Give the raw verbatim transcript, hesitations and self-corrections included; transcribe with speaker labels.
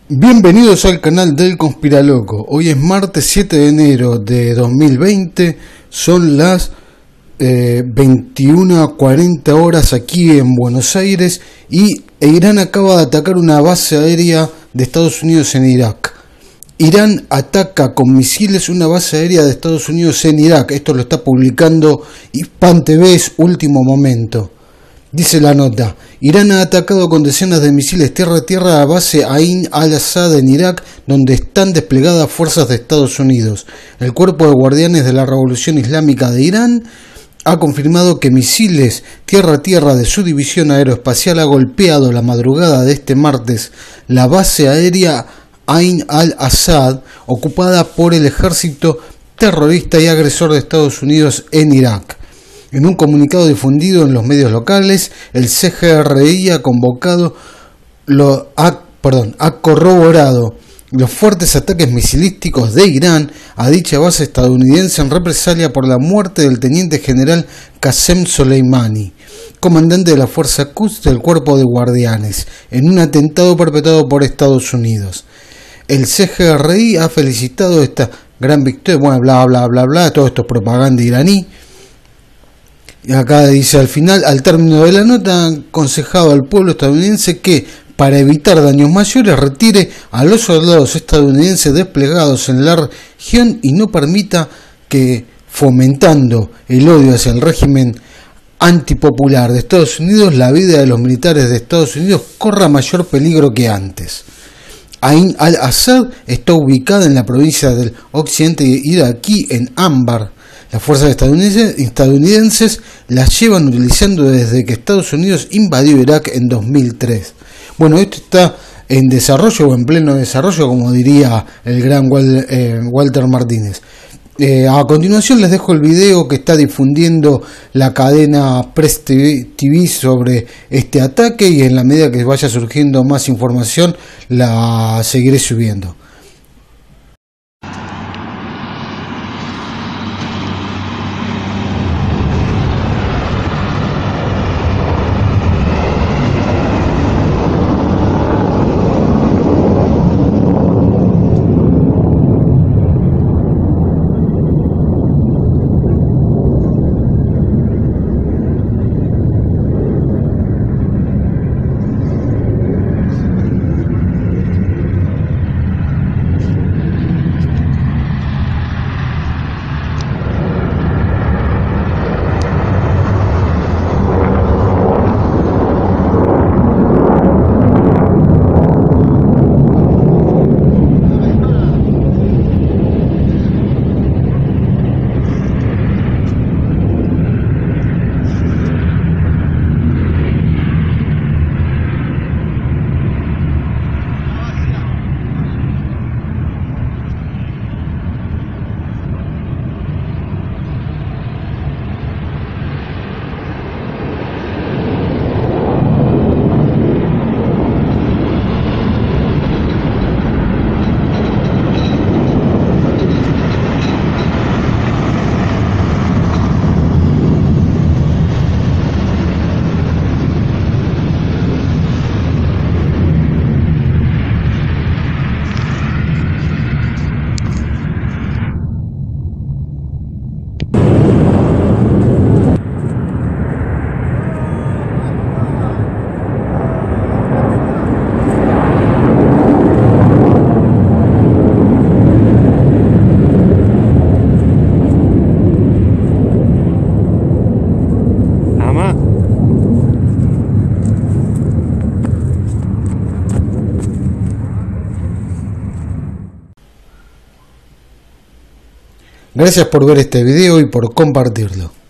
Speaker 1: Bienvenidos al canal del Conspiraloco. Hoy es martes siete de enero de dos mil veinte. Son las eh, veintiuna cuarenta horas aquí en Buenos Aires y Irán acaba de atacar una base aérea de Estados Unidos en Irak. Irán ataca con misiles una base aérea de Estados Unidos en Irak. Esto lo está publicando Hispan T V, es último momento. Dice la nota: Irán ha atacado con decenas de misiles tierra-tierra a la base Ain al-Assad en Irak, donde están desplegadas fuerzas de Estados Unidos. El Cuerpo de Guardianes de la Revolución Islámica de Irán ha confirmado que misiles tierra-tierra de su división aeroespacial ha golpeado la madrugada de este martes la base aérea Ain al-Assad, ocupada por el ejército terrorista y agresor de Estados Unidos en Irak. En un comunicado difundido en los medios locales, el C G R I ha convocado, lo, ha, perdón, ha corroborado los fuertes ataques misilísticos de Irán a dicha base estadounidense en represalia por la muerte del teniente general Qasem Soleimani, comandante de la Fuerza Quds del Cuerpo de Guardianes, en un atentado perpetrado por Estados Unidos. El C G R I ha felicitado esta gran victoria, bueno, bla, bla, bla, bla, todo esto es propaganda iraní. Y acá dice al final, al término de la nota, han aconsejado al pueblo estadounidense que, para evitar daños mayores, retire a los soldados estadounidenses desplegados en la región y no permita que, fomentando el odio hacia el régimen antipopular de Estados Unidos, la vida de los militares de Estados Unidos corra mayor peligro que antes. Ain al-Assad está ubicada en la provincia del occidente iraquí, en Anbar. Las fuerzas estadounidenses, estadounidenses las llevan utilizando desde que Estados Unidos invadió Irak en dos mil tres. Bueno, esto está en desarrollo o en pleno desarrollo, como diría el gran Walter Martínez. Eh, a continuación les dejo el video que está difundiendo la cadena Press T V sobre este ataque, y en la medida que vaya surgiendo más información la seguiré subiendo. Gracias por ver este video y por compartirlo.